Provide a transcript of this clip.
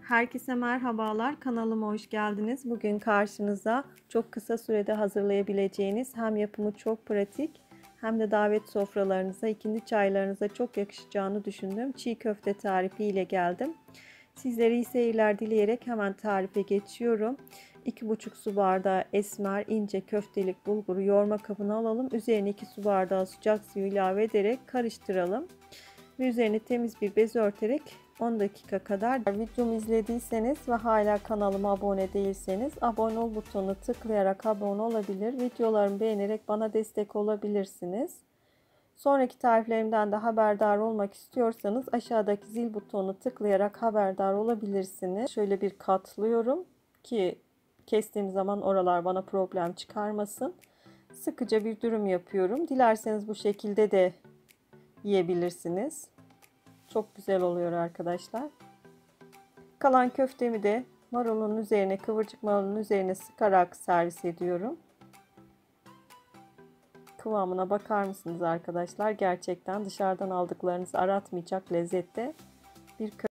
Herkese merhabalar. Kanalıma hoş geldiniz. Bugün karşınıza çok kısa sürede hazırlayabileceğiniz hem yapımı çok pratik hem de davet sofralarınıza, ikindi çaylarınıza çok yakışacağını düşündüğüm çiğ köfte tarifi ile geldim. Sizlere iyi seyirler dileyerek hemen tarife geçiyorum. 2,5 su bardağı esmer ince köftelik bulguru yoğurma kabına alalım. Üzerine 2 su bardağı sıcak suyu ilave ederek karıştıralım. Ve üzerine temiz bir bez örterek 10 dakika kadar. Videomu izlediyseniz ve hala kanalıma abone değilseniz abone ol butonuna tıklayarak abone olabilir. Videolarımı beğenerek bana destek olabilirsiniz. Sonraki tariflerimden de haberdar olmak istiyorsanız aşağıdaki zil butonuna tıklayarak haberdar olabilirsiniz. Şöyle bir katlıyorum ki kestiğim zaman oralar bana problem çıkarmasın. Sıkıca bir dürüm yapıyorum. Dilerseniz bu şekilde de yiyebilirsiniz. Çok güzel oluyor arkadaşlar. Kalan köftemi de marulun üzerine, kıvırcık marulun üzerine sıkarak servis ediyorum. Kıvamına bakar mısınız arkadaşlar? Gerçekten dışarıdan aldıklarınızı aratmayacak lezzette bir köfte.